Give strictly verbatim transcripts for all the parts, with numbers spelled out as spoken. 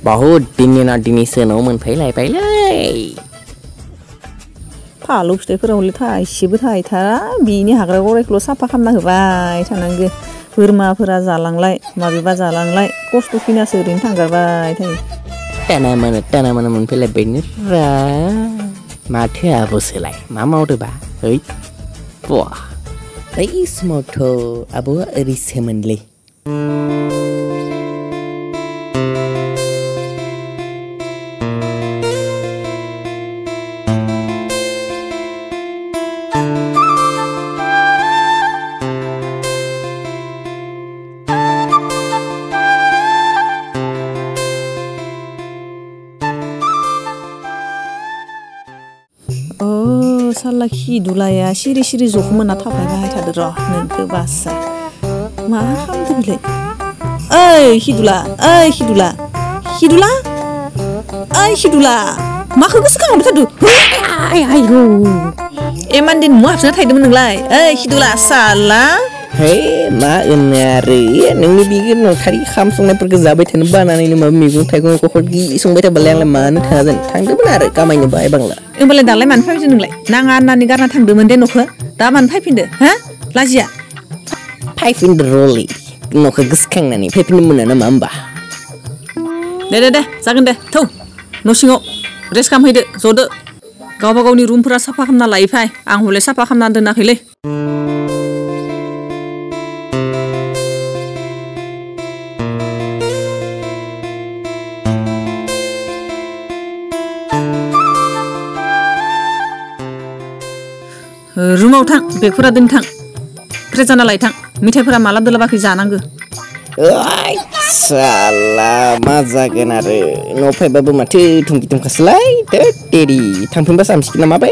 बहुत दिननि उनाव दिनैसो न'आव मोनफैलायबायलै फालु फिथाइफोराव हले थाइसेबो थाहैथारा बिनि हाग्रा गरायखौल' साफा खालामना होबाय थानांगो बोरमाफोरा जालांलाय माबेबा जालांलाय खस्थ' फैनासो ओरैनो थांगारबाय थायो टाना मानो टाना मानो मोनफैलायबायनो रा माथो आब'सोलाय मा मावदोबा ओइ बा बै समावथ' आब'आ ओरैसोमोनलै Oh, salah hidula ya, siri-siri zohmana tapai bahai tadi roh nengke basa. Ma ham tu bile. Eh, hidula, eh hidula, hidula, eh hidula. Ma kau sekarang betul tu? Ay, ayo. Eman din muaf sana thai demen nenglai. Eh, hidula salah. Hei, ma enari, nengni bikin no thari kham sungai perkezabai thani bana ini ma migung thai kong kokol gi sungai thai balang le mana thazen thang de benar kamai ne bai bangla. Embalai dalai man phai jeneng lai. Nangan nani garna thang demen den nokho. Da man phai phinde, ha? Lajia. Phai phinde roli. Nokho geskang nani phai phinde mun na mamba. De de de, zagen de. Thau. No singo. Res kam haide, jode. Gawa gauni room pura safa khamna lai phai. Ang hole safa khamna donakhai le. Rumau thang, bekura din thang. Prezana lai thang. Mithaiफोरा माला दोलाबाखै जानांगो. Ay, salah maza genare. No phai babu mathe thungki thung khaslai. Te teri thangphun ba sam sikna ma bai.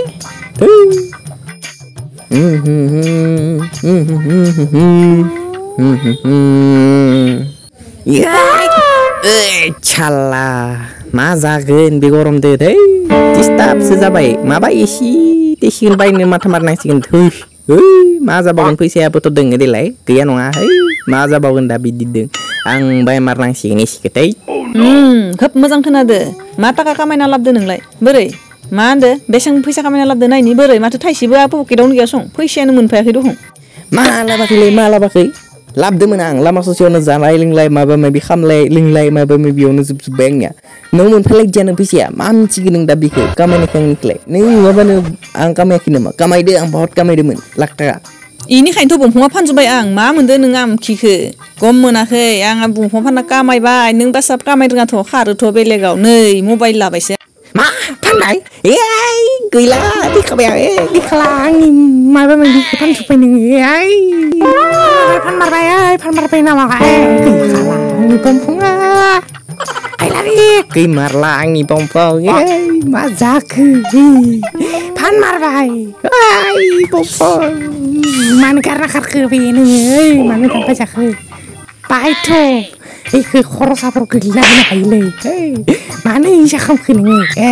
Hmm hmm hmm hmm hmm hmm. Yai. Eh, chala. Maza gen begorom de dei. Distab sejabai. Ma bai isi. Tihin bai ni mata marnang sigen thuh. Hei, maza bagun fैसाया boto deng delai. Gaya nonga hei. Maza bagun da bidideng. Ang bai marnang sigen isi ketai. Hmm, खोब मोजां खोनादो. मा टाका कामायना लाबदो नोंलाय? बोरै? मा होनदो? बेसेबां फैसा कामायना लाबदो नायनि बोरै? माथो थाइसेबो पकेटावनो गैया सं. फैसायानो मोनफायाखै दखं. मालाबाखैलै मालाबाखै. लाबदोंमोन आं लामा ससेयावनो जानाय लोंलाय माबा माबि खामलाय लोंलाय माबा माबियावनो जोबजोब्बाय आंनिया नों मोनफालाय जियानो फैसाया मा मिथिगोन नों दा बेखौ कामायनायखौ आंनिखौलाय नों माबानो आं कामायाखै नामा कामायदो आं बहुत कामायदोंमोन लाख थाखा इनिखायनोथ' बंफाङा फानजोब्बाय आं मा मोनदो नों आमखिखो गम मोनाखै आंहा बंफां फानना कामायबाय नों बासा कामाय रोङाथ' खारोथ' बेलेगाव नै मबाइल लाबायसो मा फानबाय एइ गैला दिखाबाय आं ए दिखाला आंनि माबा माबि फानजोब्बाय नोङो एइ फानमारबाय ओइ फानमारबाय नामा गैखाला आंनि बंफाङा आइलारि गैमारला आंनि बंफां एइ मा जाखो फानमारबाय ओइ बंफां मानो गारना खारखो बे नोङो ओइ मानो दानबाय जाखो बाहायथ' बेखौ खरसाफोराव गोग्लैना होनो हायोलै मानो इसा खालामखो नोङो ए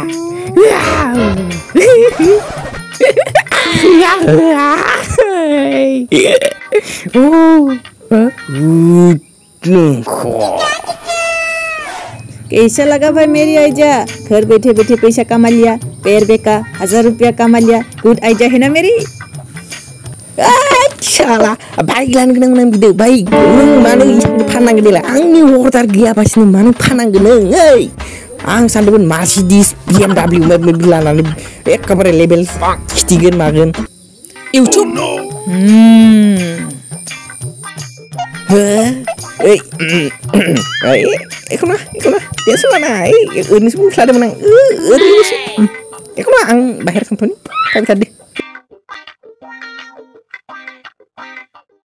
कैसा लगा भाई मेरी आइडिया घर बैठे बैठे पैसा कमा लिया पैर बेका हजार रुपया कमा लिया गुड आइडिया है ना मेरी salah baik lan genang nang gede baik nang mana isang panang gede lah angni order gaya pas nang mana panang genang hey ang sandeun Mercedes B M W mobil lan ek kamera label stigen magen YouTube hmm heh eh eh ikona ikona dia sana eh ini semua selada menang eh ini sih ikona ang bayar company tapi tadi